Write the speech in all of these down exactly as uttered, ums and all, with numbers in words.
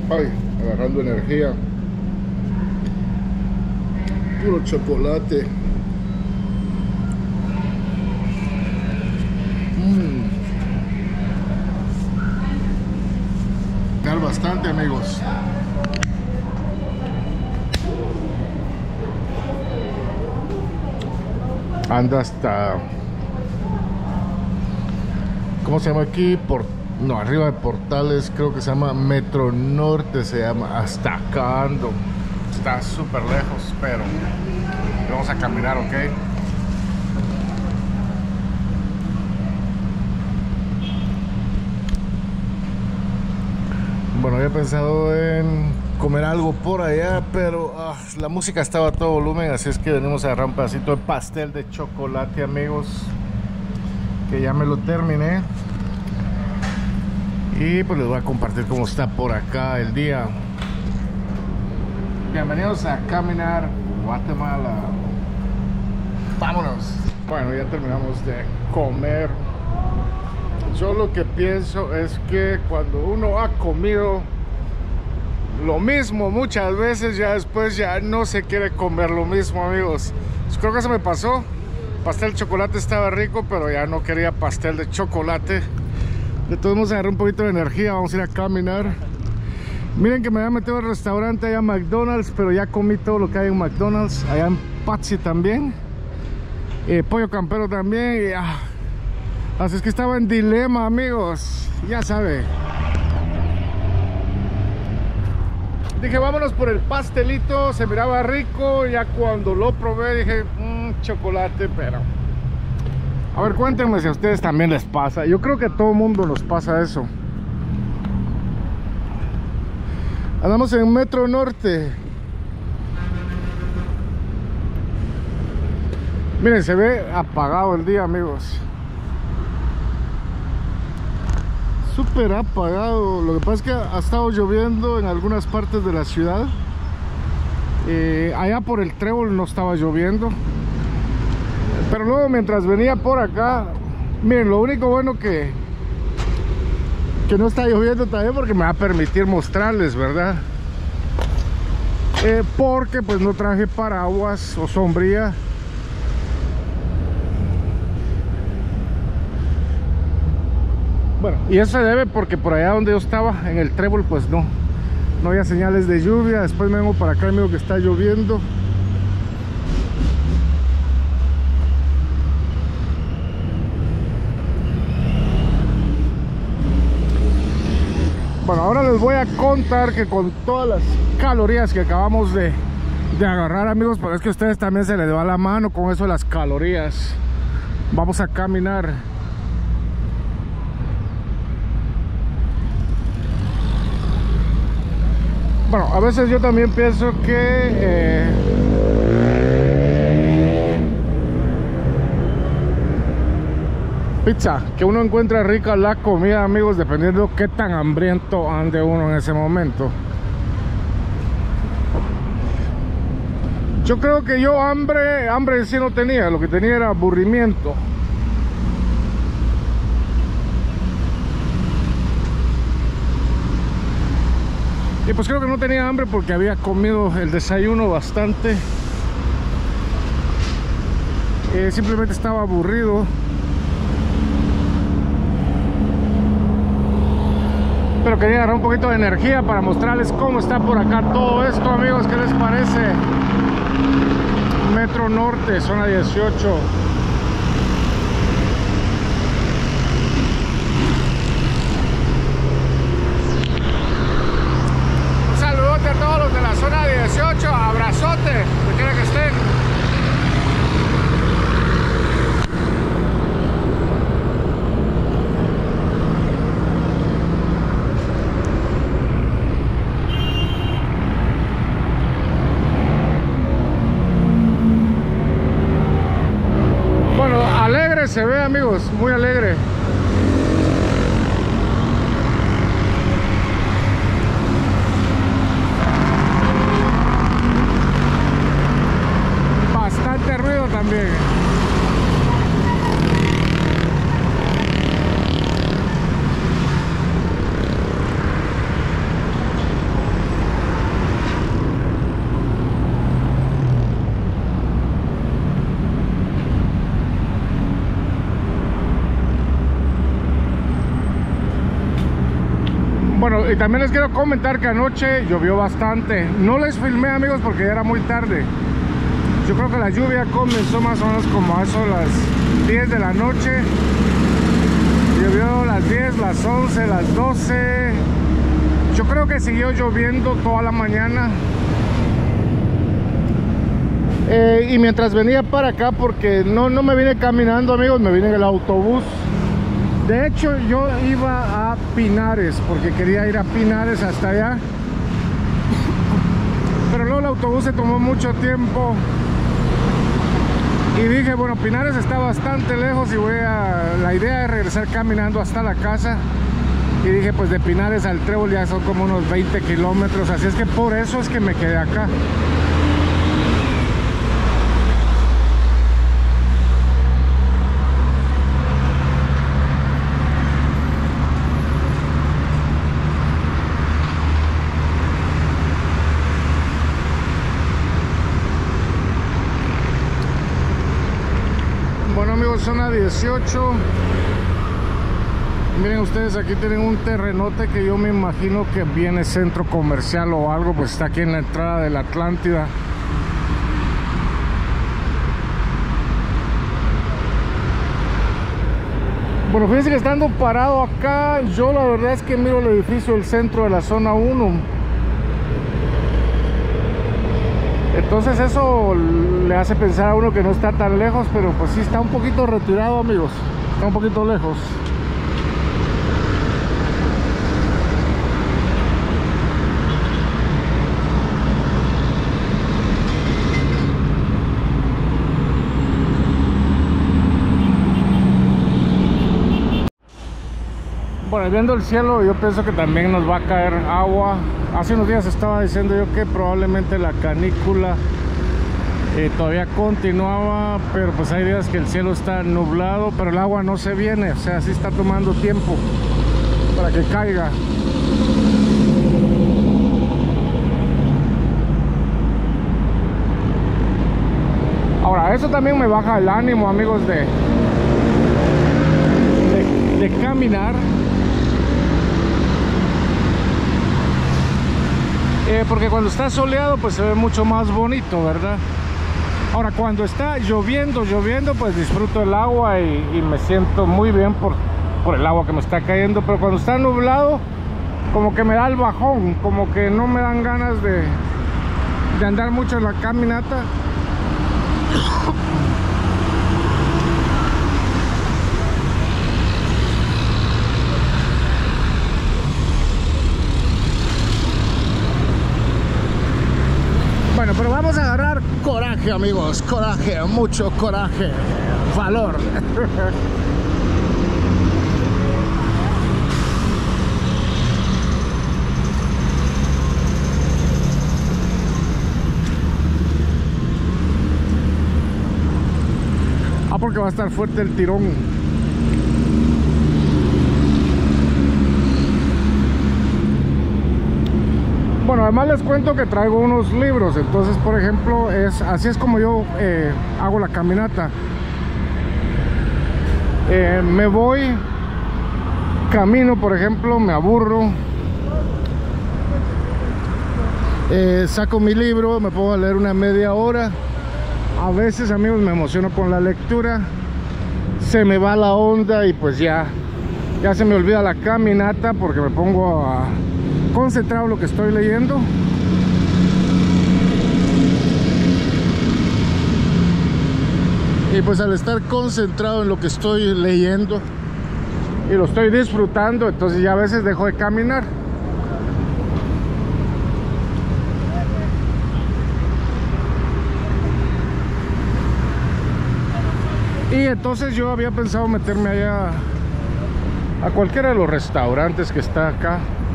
Ay, agarrando energía. Puro chocolate. Mmm. Bastante, amigos. Anda hasta, ¿cómo se llama aquí? Por, no, arriba de Portales, creo que se llama Metro Norte, se llama. Hasta acá ando. Está súper lejos, pero vamos a caminar, ¿ok? Bueno, había pensado en comer algo por allá, pero uh, la música estaba a todo volumen, así es que venimos a agarrar un pedacito de pastel de chocolate, amigos, que ya me lo terminé. Y pues les voy a compartir cómo está por acá el día. Bienvenidos a Caminar Guatemala. Vámonos. Bueno, ya terminamos de comer. Yo lo que pienso es que cuando uno ha comido lo mismo muchas veces, ya después ya no se quiere comer lo mismo, amigos. Pues creo que eso me pasó. Pastel de chocolate estaba rico, pero ya no quería pastel de chocolate. De todos modos, agarré un poquito de energía. Vamos a ir a caminar. Miren que me había metido al restaurante allá en McDonald's, pero ya comí todo lo que hay en McDonald's. Allá en Patsy también. Eh, pollo campero también. Y, ah, así es que estaba en dilema, amigos. Ya sabe. Dije, vámonos por el pastelito. Se miraba rico. Ya cuando lo probé dije, mmm, chocolate, pero... A ver, cuéntenme si a ustedes también les pasa. Yo creo que a todo mundo nos pasa eso. Andamos en Metro Norte. Miren, se ve apagado el día, amigos. Súper apagado. Lo que pasa es que ha estado lloviendo en algunas partes de la ciudad. eh, Allá por el Trébol no estaba lloviendo, pero luego mientras venía por acá, miren, lo único bueno que que no está lloviendo también, porque me va a permitir mostrarles, ¿verdad? Eh, porque pues no traje paraguas o sombría. Bueno, y eso se debe porque por allá donde yo estaba, en el Trébol, pues no no había señales de lluvia. Después me vengo para acá y me digo que está lloviendo. Bueno, ahora les voy a contar que con todas las calorías que acabamos de, de agarrar, amigos, pero es que a ustedes también se les va la mano con eso de las calorías. Vamos a caminar. Bueno, a veces yo también pienso que eh, pizza, que uno encuentra rica la comida, amigos, dependiendo de qué tan hambriento ande uno en ese momento. Yo creo que yo hambre, hambre en sí no tenía, lo que tenía era aburrimiento. Y pues creo que no tenía hambre porque había comido el desayuno bastante. Eh, simplemente estaba aburrido. Pero quería agarrar un poquito de energía para mostrarles cómo está por acá todo esto, amigos. ¿Qué les parece? Metro Norte, zona dieciocho. A todos los de la zona dieciocho, abrazote, donde quiera que estén. Bueno, alegre se ve, amigos, muy alegre. También. Bueno, y también les quiero comentar que anoche llovió bastante. No les filmé, amigos, porque ya era muy tarde. Yo creo que la lluvia comenzó más o menos como a eso las diez de la noche. Llovió las diez, las once, las doce. Yo creo que siguió lloviendo toda la mañana. Eh, y mientras venía para acá, porque no, no me vine caminando, amigos, me vine en el autobús. De hecho, yo iba a Pinares, porque quería ir a Pinares hasta allá. Pero luego el autobús se tomó mucho tiempo. Y dije, bueno, Pinares está bastante lejos y voy a... La idea es regresar caminando hasta la casa. Y dije, pues de Pinares al Trébol ya son como unos veinte kilómetros. Así es que por eso es que me quedé acá. Bueno, amigos, zona dieciocho. Miren ustedes, aquí tienen un terrenote que yo me imagino que viene centro comercial o algo, pues está aquí en la entrada de la Atlántida. Bueno, fíjense que estando parado acá, yo la verdad es que miro el edificio del centro de la zona uno. Entonces eso le hace pensar a uno que no está tan lejos, pero pues sí está un poquito retirado, amigos. Está un poquito lejos. Bueno, viendo el cielo, yo pienso que también nos va a caer agua. Hace unos días estaba diciendo yo que probablemente la canícula eh, todavía continuaba, pero pues hay días que el cielo está nublado, pero el agua no se viene, o sea, sí está tomando tiempo para que caiga. Ahora, eso también me baja el ánimo, amigos, de, de, de caminar. Eh, porque cuando está soleado pues se ve mucho más bonito, ¿verdad? Ahora cuando está lloviendo, lloviendo pues disfruto el agua y, y me siento muy bien por, por el agua que me está cayendo. Pero cuando está nublado como que me da el bajón, como que no me dan ganas de, de andar mucho en la caminata. Bueno, pero vamos a agarrar coraje, amigos, coraje, mucho coraje, valor. Ah, porque va a estar fuerte el tirón. Bueno, además les cuento que traigo unos libros. Entonces, por ejemplo, es así es como yo eh, hago la caminata. eh, Me voy, camino, por ejemplo, me aburro, eh, saco mi libro, me pongo a leer una media hora. A veces, amigos, me emociono con la lectura, se me va la onda y pues ya ya se me olvida la caminata porque me pongo a concentrado en lo que estoy leyendo. Y pues al estar concentrado en lo que estoy leyendo y lo estoy disfrutando, entonces ya a veces dejo de caminar. Y entonces yo había pensado meterme allá a cualquiera de los restaurantes que está acá.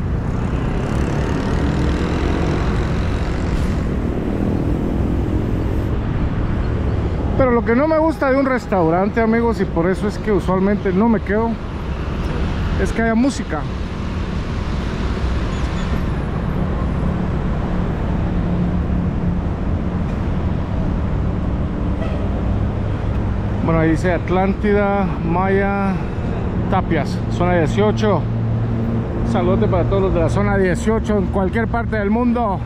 Pero lo que no me gusta de un restaurante, amigos, y por eso es que usualmente no me quedo, es que haya música. Bueno, ahí dice Atlántida, Maya, Tapias, zona dieciocho. Saludos para todos los de la zona dieciocho en cualquier parte del mundo.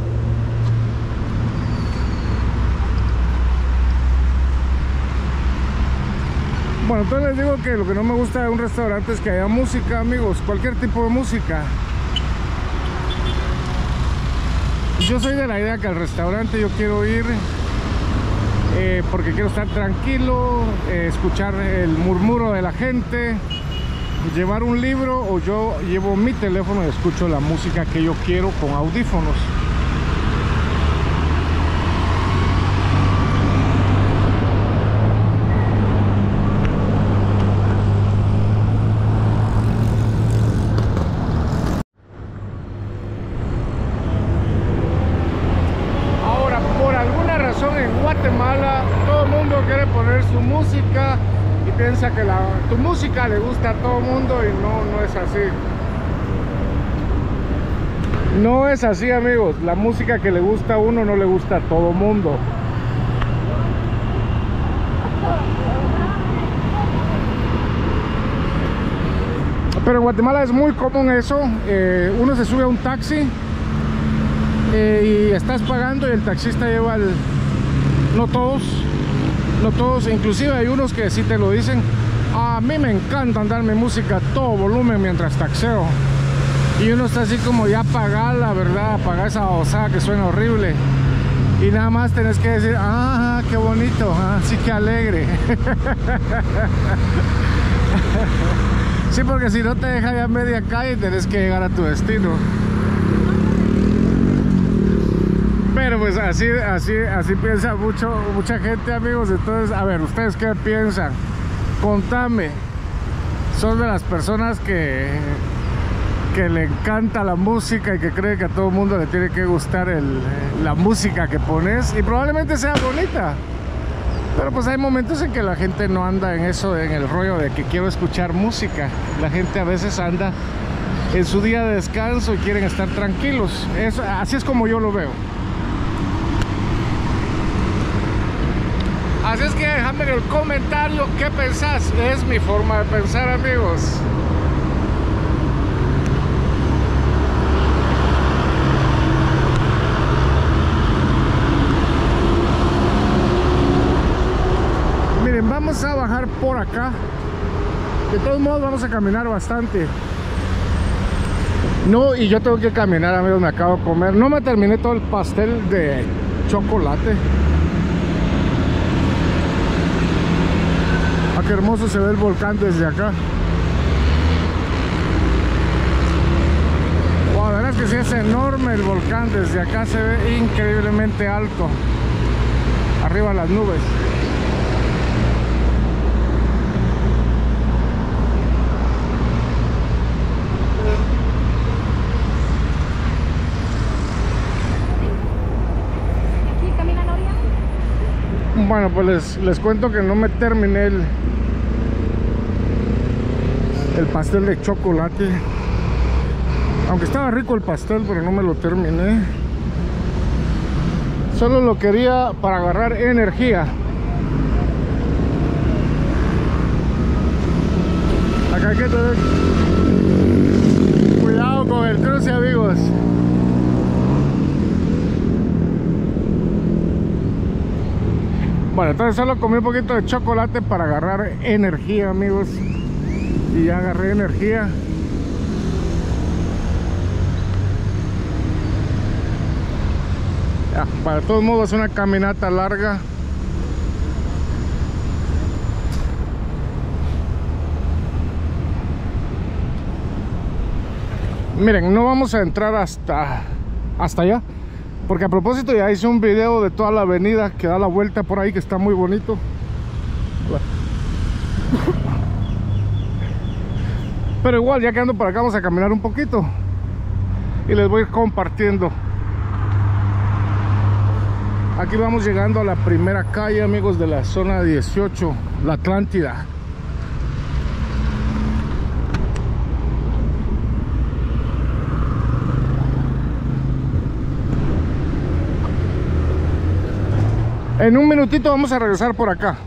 Bueno, entonces les digo que lo que no me gusta de un restaurante es que haya música, amigos, cualquier tipo de música. Yo soy de la idea que al restaurante yo quiero ir eh, porque quiero estar tranquilo, eh, escuchar el murmuro de la gente, llevar un libro, o yo llevo mi teléfono y escucho la música que yo quiero con audífonos. Guatemala, todo el mundo quiere poner su música y piensa que la, tu música le gusta a todo el mundo, y no, no es así. No es así, amigos. La música que le gusta a uno no le gusta a todo el mundo. Pero en Guatemala es muy común eso. Eh, uno se sube a un taxi eh, y estás pagando y el taxista lleva el... No todos, no todos, inclusive hay unos que sí te lo dicen. A mí me encanta andarme música a todo volumen mientras taxeo. Y uno está así como ya apagar, la verdad, apagar esa osada que suena horrible. Y nada más tenés que decir, ah, qué bonito, ah, sí, que alegre. Sí, porque si no te deja ya media calle, tenés que llegar a tu destino. Pero pues así, así, así piensa mucho, mucha gente, amigos. Entonces, a ver, ¿ustedes qué piensan? Contame. ¿Son de las personas que, que le encanta la música y que cree que a todo el mundo le tiene que gustar el, la música que pones? Y probablemente sea bonita. Pero pues hay momentos en que la gente no anda en eso, en el rollo de que quiero escuchar música. La gente a veces anda en su día de descanso y quieren estar tranquilos. Eso, así es como yo lo veo. Así es que déjame en el comentario qué pensás. Es mi forma de pensar, amigos. Miren, vamos a bajar por acá. De todos modos vamos a caminar bastante. No, y yo tengo que caminar, amigos, me acabo de comer. No me terminé todo el pastel de chocolate. Qué hermoso se ve el volcán desde acá. Wow, la verdad es que sí es enorme el volcán. Desde acá se ve increíblemente alto, arriba las nubes. Bueno, pues les, les cuento que no me terminé el el pastel de chocolate, aunque estaba rico el pastel, pero no me lo terminé. Solo lo quería para agarrar energía. Acá hay que tener cuidado con el cruce, amigos. Bueno, entonces solo comí un poquito de chocolate para agarrar energía, amigos. Y ya agarré energía. Ya, para todos modos es una caminata larga. Miren, no vamos a entrar hasta hasta allá, porque a propósito ya hice un video de toda la avenida que da la vuelta por ahí, que está muy bonito. Pero igual, ya que ando por acá, vamos a caminar un poquito y les voy compartiendo. Aquí vamos llegando a la primera calle, amigos, de la zona dieciocho, la Atlántida. En un minutito vamos a regresar por acá.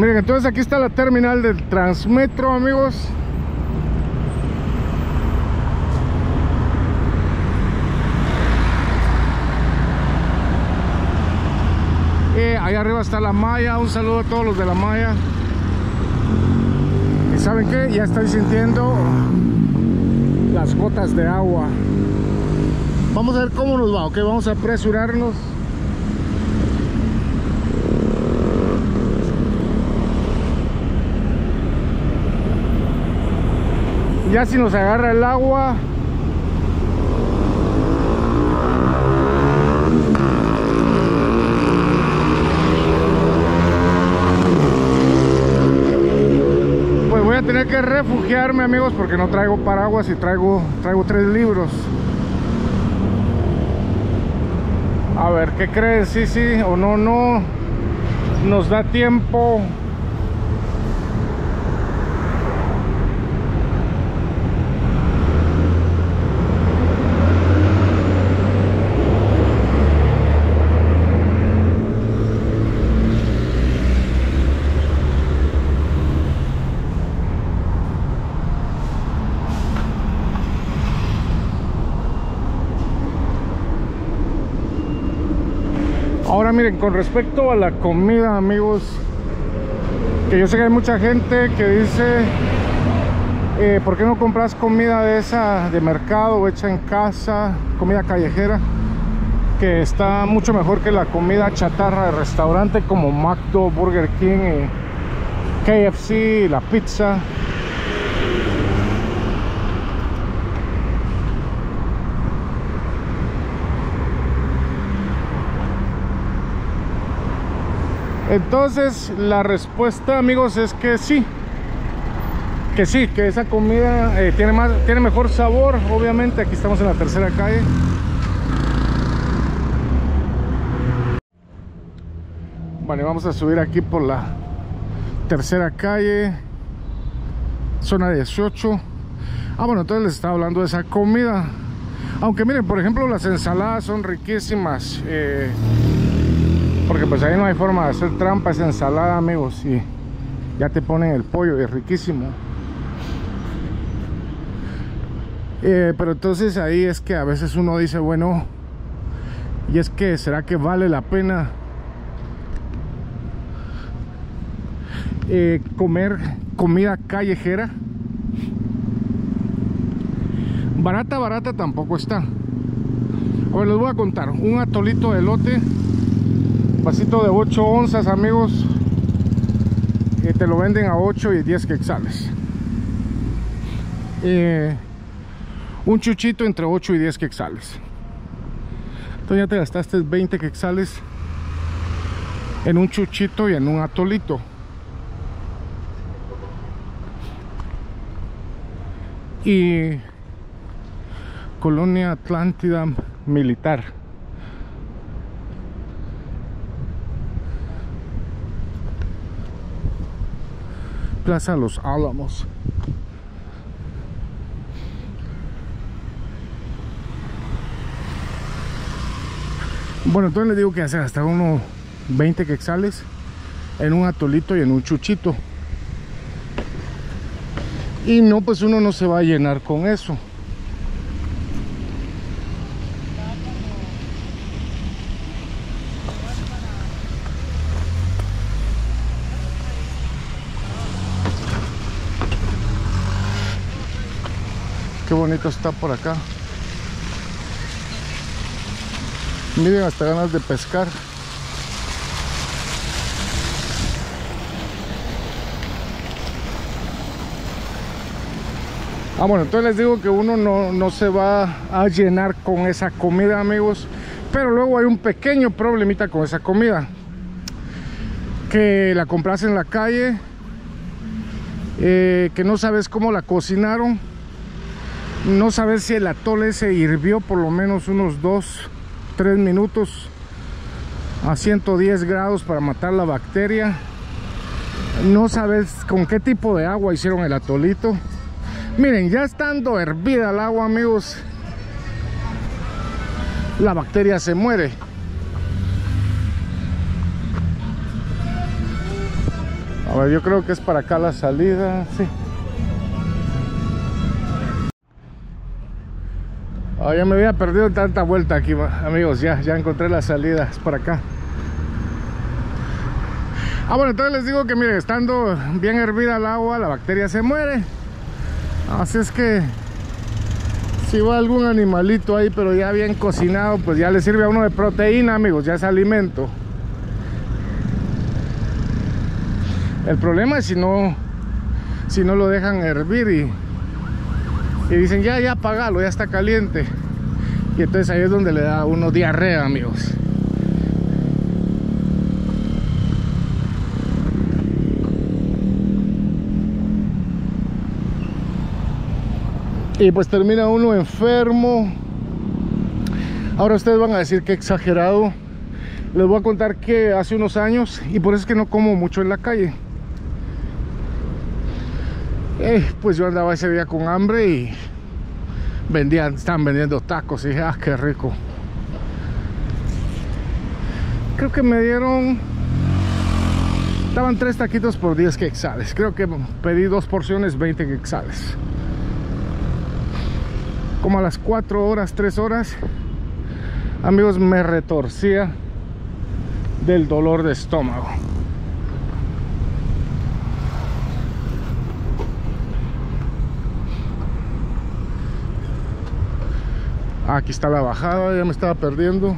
miren, entonces aquí está la terminal del Transmetro, amigos. Eh, ahí arriba está la malla. Un saludo a todos los de la malla. ¿Y saben qué? Ya estoy sintiendo las gotas de agua. Vamos a ver cómo nos va, ok, vamos a apresurarnos. Ya si nos agarra el agua, pues voy a tener que refugiarme, amigos, porque no traigo paraguas y traigo, traigo tres libros. A ver, ¿qué crees? Sí, sí o no, no. Nos da tiempo. Ahora miren, con respecto a la comida, amigos, que yo sé que hay mucha gente que dice eh, ¿por qué no compras comida de esa de mercado hecha en casa, comida callejera, que está mucho mejor que la comida chatarra de restaurante como McDo, Burger King, y K F C, la pizza? Entonces la respuesta, amigos, es que sí, que sí, que esa comida eh, tiene más, tiene mejor sabor. Obviamente aquí estamos en la tercera calle. Bueno, vamos a subir aquí por la tercera calle, zona dieciocho. Ah, bueno, entonces les estaba hablando de esa comida. Aunque miren, por ejemplo, las ensaladas son riquísimas, eh, porque pues ahí no hay forma de hacer trampa. Esa ensalada, amigos, y ya te ponen el pollo, es riquísimo. Eh, pero entonces ahí es que a veces uno dice, bueno, y es que ¿será que vale la pena eh, comer comida callejera? Barata, barata tampoco está. A ver, les voy a contar. Un atolito de elote, vasito de ocho onzas, amigos, que te lo venden a ocho y diez quetzales. Eh, un chuchito entre ocho y diez quetzales. Entonces ya te gastaste veinte quetzales en un chuchito y en un atolito. Y Colonia Atlántida Militar. Plaza Los Álamos. Bueno, entonces les digo que hace hasta unos veinte quetzales en un atolito y en un chuchito. Y no, pues uno no se va a llenar con eso. Qué bonito está por acá. Miren, hasta ganas de pescar. Ah, bueno, entonces les digo que uno no, no se va a llenar con esa comida, amigos. Pero luego hay un pequeño problemita con esa comida, que la compras en la calle, eh, que no sabes cómo la cocinaron. No sabes si el atole se hirvió por lo menos unos dos, tres minutos a ciento diez grados para matar la bacteria. No sabes con qué tipo de agua hicieron el atolito. Miren, ya estando hervida el agua, amigos, la bacteria se muere. A ver, yo creo que es para acá la salida, sí. Oh, ya me había perdido tanta vuelta aquí, amigos. Ya, ya encontré la salida, es por acá. Ah, bueno, entonces les digo que miren, estando bien hervida el agua, la bacteria se muere. Así es que si va algún animalito ahí, pero ya bien cocinado, pues ya le sirve a uno de proteína, amigos, ya es alimento. El problema es si no si no lo dejan hervir y, y dicen ya, ya apagalo, ya está caliente. Y entonces ahí es donde le da a uno diarrea, amigos. Y pues termina uno enfermo. Ahora ustedes van a decir que exagerado. Les voy a contar que hace unos años, y por eso es que no como mucho en la calle, eh, pues yo andaba ese día con hambre y vendían, estaban vendiendo tacos y dije, ah, qué rico. Creo que me dieron, estaban tres taquitos por diez quetzales. Creo que pedí dos porciones, veinte quetzales. Como a las cuatro horas, tres horas, amigos, me retorcía del dolor de estómago. Aquí está la bajada, ya me estaba perdiendo.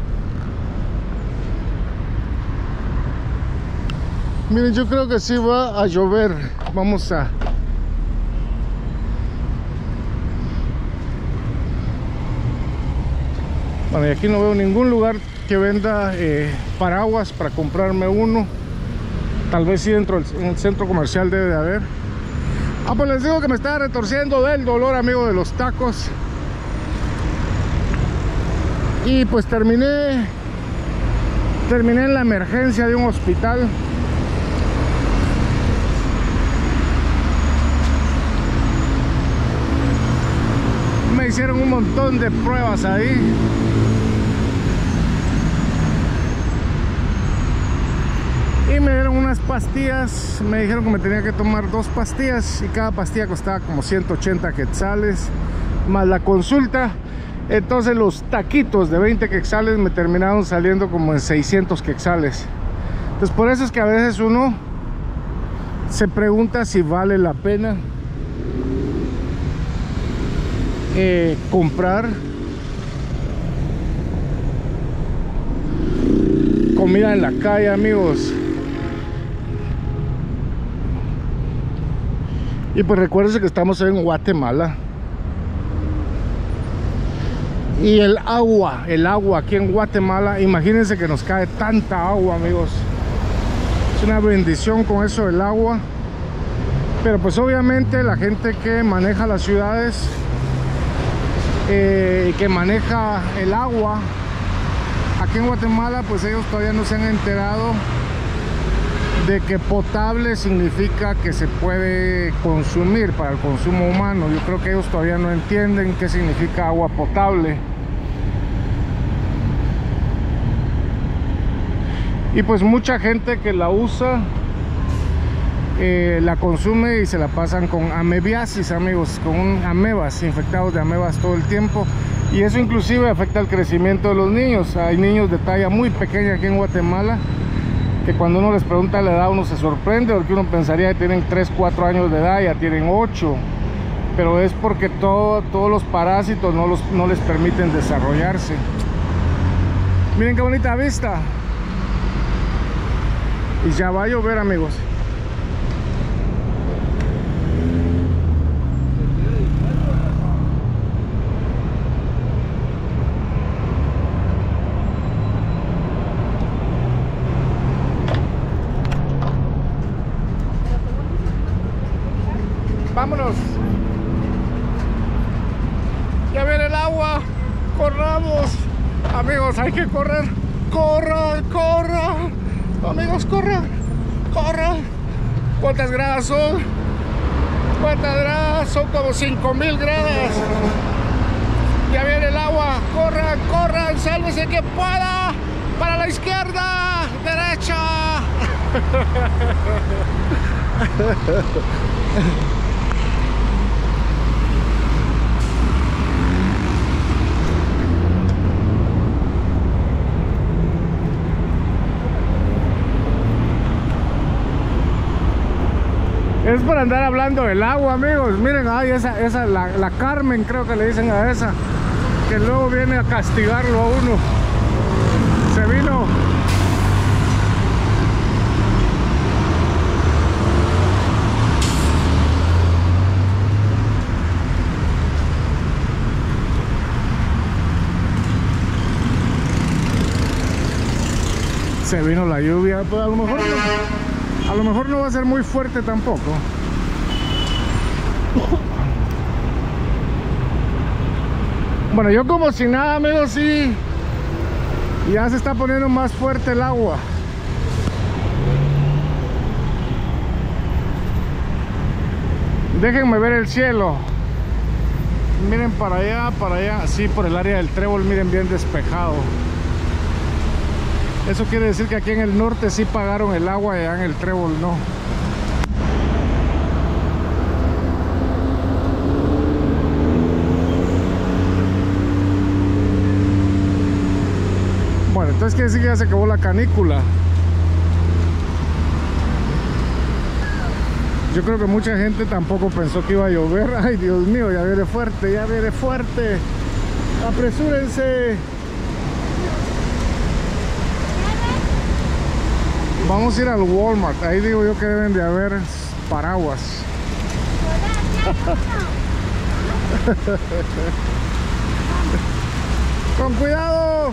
Miren, yo creo que sí va a llover. Vamos a... Bueno, y aquí no veo ningún lugar que venda eh, paraguas para comprarme uno. Tal vez sí dentro del en el centro comercial debe de haber. Ah, pues les digo que me estaba retorciendo del dolor, amigo, de los tacos. Y pues terminé Terminé en la emergencia de un hospital. Me hicieron un montón de pruebas ahí. Y me dieron unas pastillas. Me dijeron que me tenía que tomar dos pastillas y cada pastilla costaba como ciento ochenta quetzales más la consulta. Entonces los taquitos de veinte quetzales me terminaron saliendo como en seiscientos quetzales. Entonces por eso es que a veces uno se pregunta si vale la pena eh, comprar comida en la calle, amigos. Y pues recuérdense que estamos en Guatemala. Y el agua, el agua aquí en Guatemala, imagínense que nos cae tanta agua, amigos. Es una bendición con eso del agua. Pero pues obviamente la gente que maneja las ciudades, eh, que maneja el agua aquí en Guatemala, pues ellos todavía no se han enterado de que potable significa que se puede consumir para el consumo humano. Yo creo que ellos todavía no entienden qué significa agua potable. Y pues mucha gente que la usa eh, la consume y se la pasan con amebiasis, amigos, con amebas, infectados de amebas todo el tiempo. Y eso inclusive afecta el crecimiento de los niños. Hay niños de talla muy pequeña aquí en Guatemala que cuando uno les pregunta la edad uno se sorprende, porque uno pensaría que tienen tres, cuatro años de edad, ya tienen ocho, pero es porque todo, todos los parásitos no, los, no les permiten desarrollarse. Miren qué bonita vista. Y ya va a llover, amigos. Vámonos. Ya viene el agua. Corramos. Amigos, hay que correr. Corran, corran. Amigos, corran. Corran. ¿Cuántas gradas son? ¿Cuántas gradas? Son como cinco mil gradas. Ya viene el agua. Corran, corran. Sálvese que pueda. para la izquierda, derecha. Es por andar hablando del agua, amigos. Miren, ay, esa, esa, la, la Carmen, creo que le dicen a esa, que luego viene a castigarlo a uno. Se vino. Se vino la lluvia, pues a lo mejor no. A lo mejor no va a ser muy fuerte tampoco. Bueno, yo como si nada, amigos, sí. Ya se está poniendo más fuerte el agua. Déjenme ver el cielo. Miren para allá, para allá. Sí, por el área del Trébol, miren, bien despejado. Eso quiere decir que aquí en el norte sí pagaron el agua y allá en el Trébol no. Bueno, entonces quiere decir que ya se acabó la canícula. Yo creo que mucha gente tampoco pensó que iba a llover. Ay, Dios mío, ya viene fuerte, ya viene fuerte. Apresúrense. Vamos a ir al Walmart, ahí digo yo que deben de haber paraguas. ¡Con cuidado!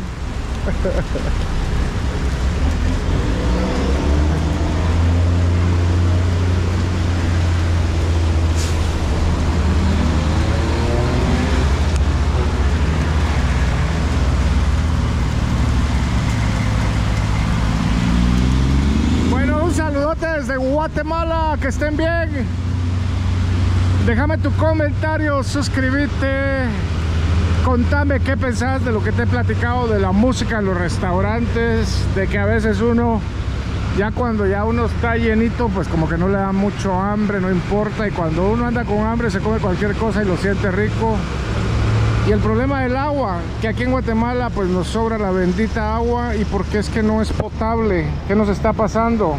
Desde Guatemala, que estén bien. Déjame tu comentario, suscríbete, contame qué pensás de lo que te he platicado de la música en los restaurantes, de que a veces uno, ya cuando ya uno está llenito, pues como que no le da mucho hambre, no importa, y cuando uno anda con hambre se come cualquier cosa y lo siente rico. Y el problema del agua, que aquí en Guatemala pues nos sobra la bendita agua, y porque es que no es potable. ¿Qué nos está pasando?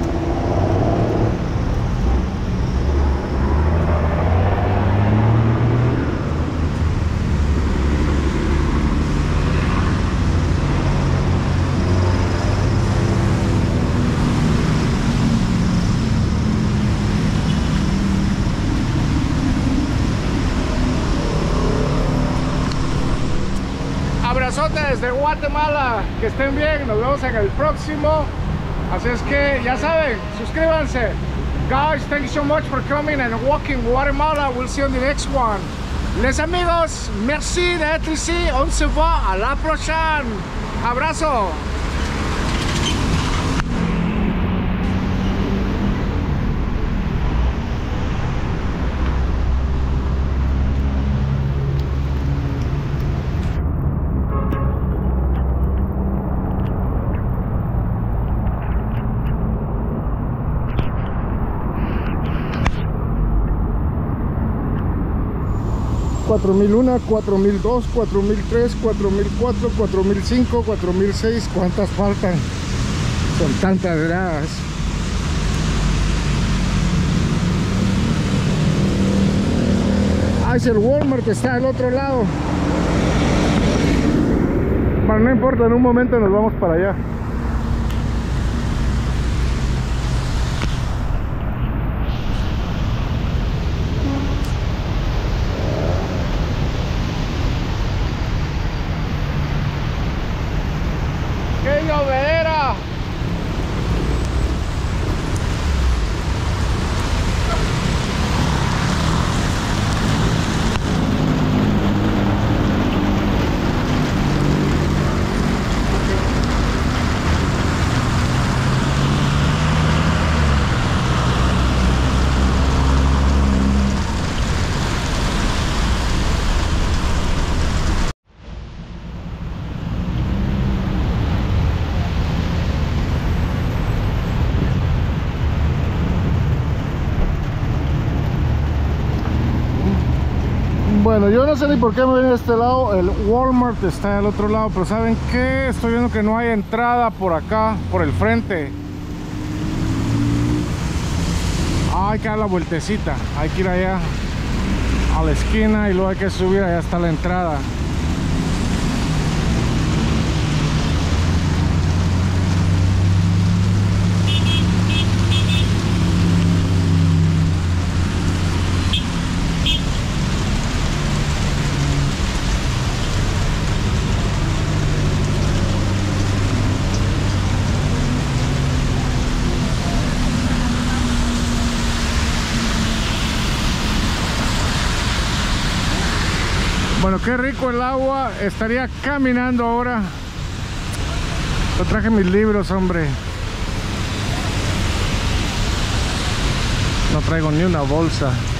Abrazote desde Guatemala, que estén bien, nos vemos en el próximo. Así es que ya saben, suscríbanse. Guys, thank you so much for coming and walking Guatemala. We'll see you on the next one. Les amigos, merci d'être ici. On se voit à la prochaine. Abrazo. cuatro mil uno, cuatro mil dos, cuatro mil tres, cuatro mil cuatro, cuatro mil cinco, cuatro mil seis. ¿Cuántas faltan? Son tantas gradas. Ah, es el Walmart que está al otro lado. Bueno, no importa, en un momento nos vamos para allá. ¡Qué llovedera! Bueno, yo no sé ni por qué me viene de este lado. El Walmart está del otro lado, pero ¿saben qué? Estoy viendo que no hay entrada por acá, por el frente. Ah, hay que dar la vueltecita. Hay que ir allá a la esquina y luego hay que subir. Allá está la entrada. Bueno, qué rico el agua. Estaría caminando ahora. Yo traje mis libros, hombre. No traigo ni una bolsa.